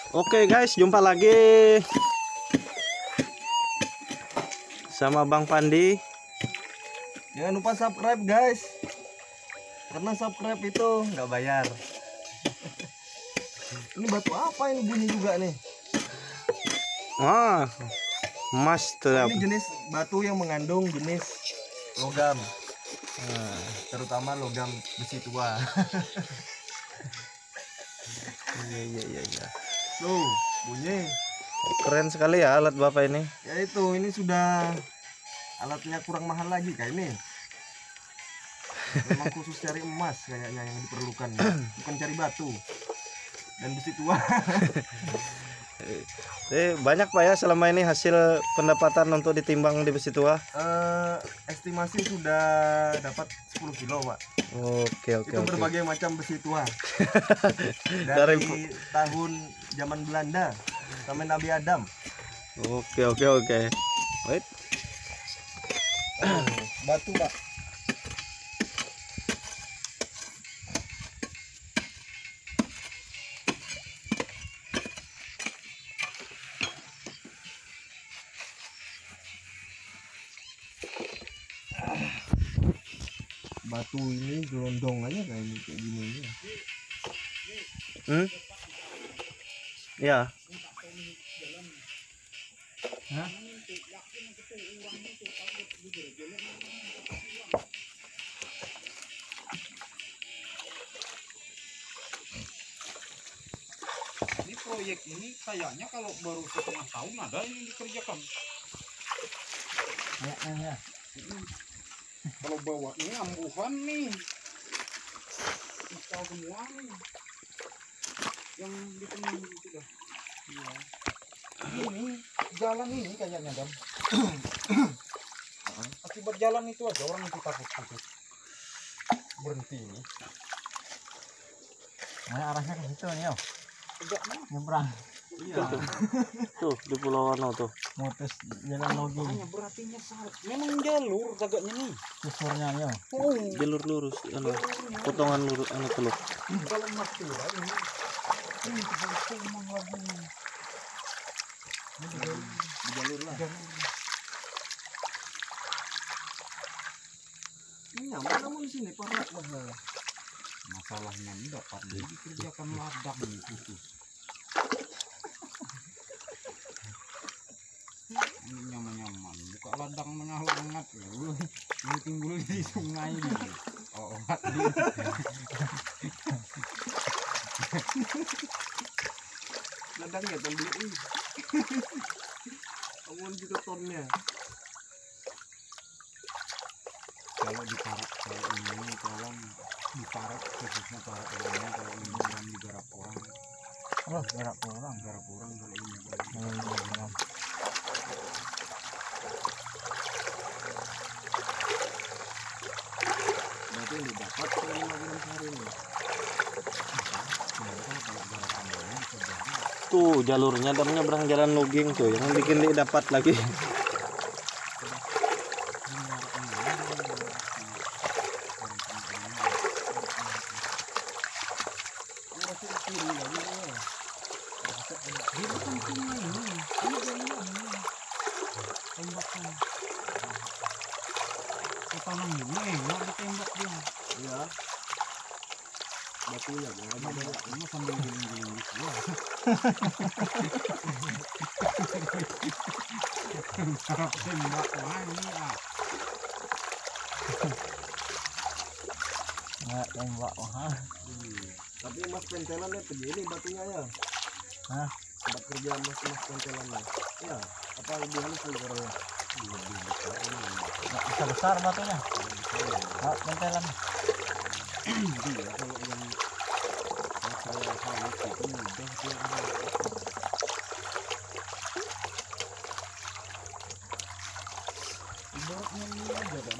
Oke guys, jumpa lagi sama Bang Pandi. Jangan lupa subscribe guys, karena subscribe itu nggak bayar. Ini batu apa ini bunyi juga nih? Ah, emas tuh. Ini jenis batu yang mengandung jenis logam, terutama logam besi tua. Iya. Tuh bunyi. Keren sekali ya alat Bapak ini. Ya itu, ini sudah alatnya kurang mahal lagi kayak ini. Memang khusus cari emas kayaknya yang diperlukan, bukan cari batu dan besi tua. Banyak Pak ya selama ini hasil pendapatan untuk ditimbang di besi tua? Estimasi sudah dapat 10 kilo Pak. Oke. Itu berbagai macam besi tua. Dari Dari tahun zaman Belanda sampai Nabi Adam. Oke. Wait. Batu Pak. Batu ini gelondong aja kayak gini ya. Ya. Hah? Ini proyek ini kayaknya kalau baru setengah tahun ada yang dikerjakan. Ya. Kalau bawa ini ambuhan nih, install semua nih, yang dipenuhi sudah. Iya. Ini jalan ini kayaknya kan. Akibat jalan itu aja orang itu takut berhenti ini. Nah, arahnya ke situ nih, yo. Enggak mah. Nyebrang. Iya. Tuh di Pulau Wano tuh. Motus jalan lagi. Hanya berarti nyesal. Memang jalur agaknya nih. Kusurnya, yo. Oh, Jalur lurus, potongan lurus, teluk. kalau mati ini memang lagi. Ini di jalur lah. Ini nyaman namun di sini parah masalah. Masalahnya ini dapat dikerjakan ladang itu. Ini nyaman buka ladang hangat ini timbul di sungai ini. Oh, Ladang ya beli. Amun gitu tonnya. kalau diparak kalau ini kawan diparak khususnya parak orangnya, kalau ini yang digarap orang. Oh, garap orang. Garap orang kalau ini. Berarti yang didapat 5 gram sehari ini. Kalau garapan orang bisa jadi. Tuh jalurnya dan nyebrang jalan logging tuh yang bikin dia dapat lagi. Tanam ini nggak ditembak dia. Iya. Batunya Ini sambil giling-giling gitu. Harap tembak lagi ah. Nggak tembak mahal. Tapi mas pentelannya begini batunya ya. Hah? Tempat kerja mas pentelannya. Ya, apa lebih halus nih orangnya? Lebih besar ini. Nggak besar batunya. Nggak pentelan. Iya, kalau yang saya halus itu mudah dia. Ibaratnya ini aja kan.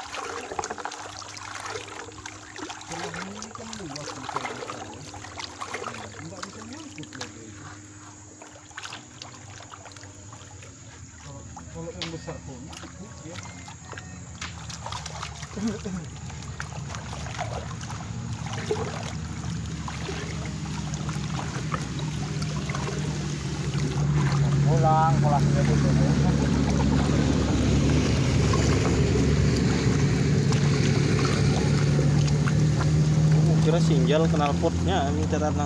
Kalau ini kan luas besar-besar. Nggak bisa nyangkut lagi itu. Kalau yang besar pun nyangkut ya. kolaknya itu. Kira sinjal kenal potnya ini catatan.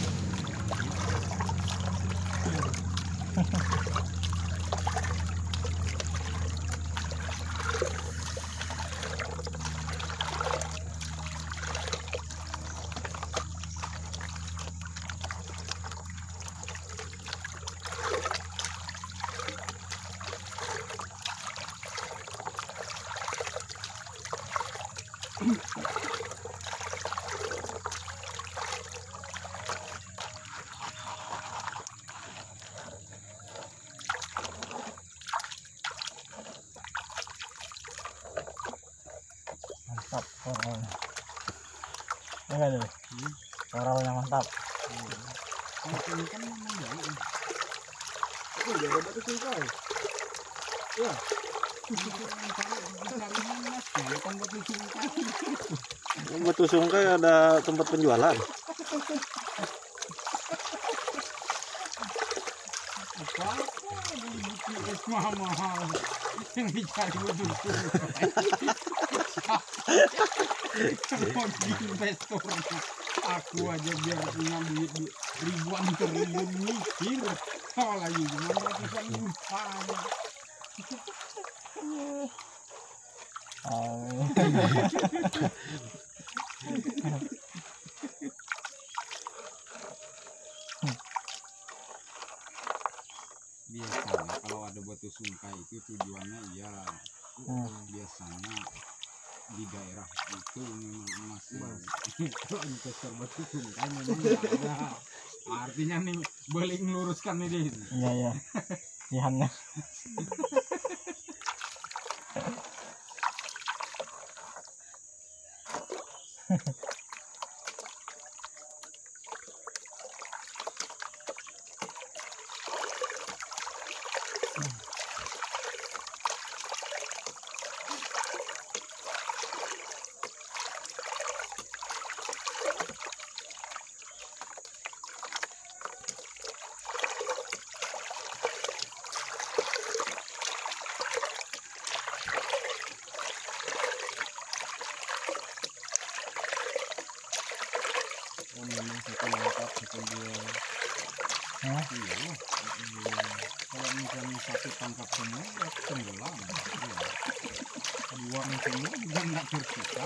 Mantap koralnya. Enggak deh. Koralnya mantap. Ini kan memang ya. Itu dia ada batu sungkai. Ya. Batu sungkai ada tempat penjualan. Mahal yang dicari batu sungkai. Investor aku aja biar punya duit ribuan triliun mikir kalau lagi cuma ratusan juta aja. Biasanya kalau ada batu sungkai itu tujuannya ya biasanya di daerah itu memang masih itu investor batu sungkai memang nggak ada. Artinya nih balik meluruskan ini. Iya ya. Jihannya. Oh, memang satu lengkap, satu dua. Hah? Iya. Kalau misalnya satu tangkap semua ya tenggelam. Iya. Buang semua juga nggak tersisa.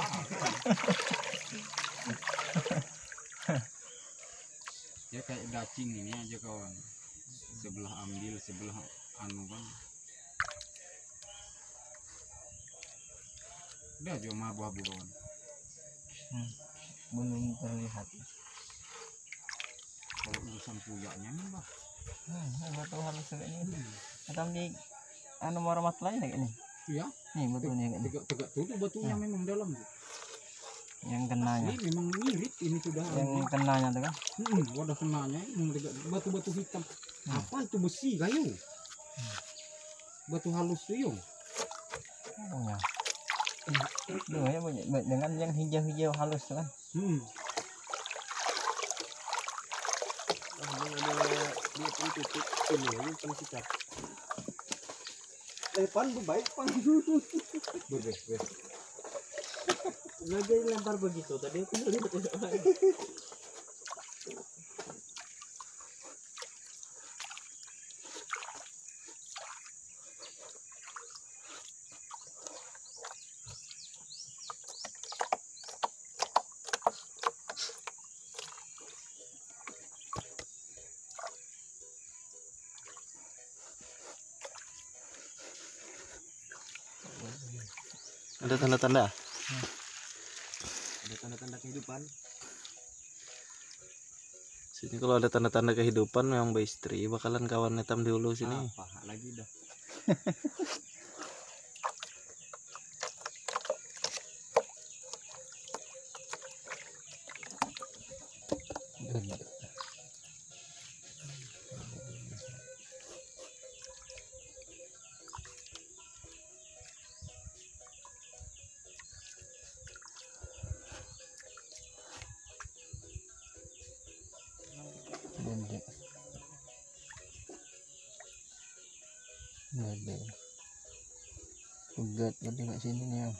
Ya kayak dacing ini aja kawan. Sebelah ambil, sebelah anu kan. Udah cuma abu-abu kawan. Belum terlihat. Kalau urusan puyaknya nih bah. Batu halus kayak ini. Atau di anu warmat lain kayak ini. Iya. Nih batunya kayak ini. Tegak-tegak tuh batunya memang dalam. Yang kenanya. Ini memang mirip ini sudah. Yang kenanya tuh kan. Wadah kenanya ini batu-batu hitam. Apa itu besi kayu? Batu halus tuh yung. Oh ya. Duh, ya dengan yang hijau-hijau halus tuh kan. Ini ada dia pun tutup ini aja pun sikat. Lepan baik pan. Bebek. Lagi lempar begitu tadi aku lihat itu. Ada tanda-tanda. Ada tanda-tanda kehidupan. Sini kalau ada tanda-tanda kehidupan memang istri bakalan kawan netam di hulu sini. Apa lagi dah. Nggak ada. Pegat berarti nggak sini nih ya.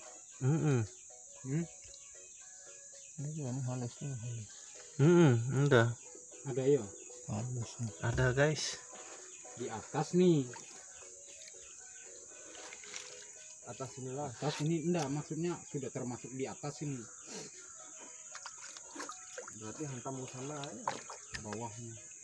Ini juga nih halus tuh. Udah Ada ya Halus nih. ada guys. di atas nih. Atas inilah. Atas ini enggak, maksudnya sudah termasuk di atas ini. Berarti hantam ke sana ya. Bawahnya.